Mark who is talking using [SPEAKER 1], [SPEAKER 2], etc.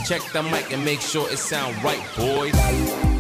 [SPEAKER 1] Check the mic and make sure it sound right, boys.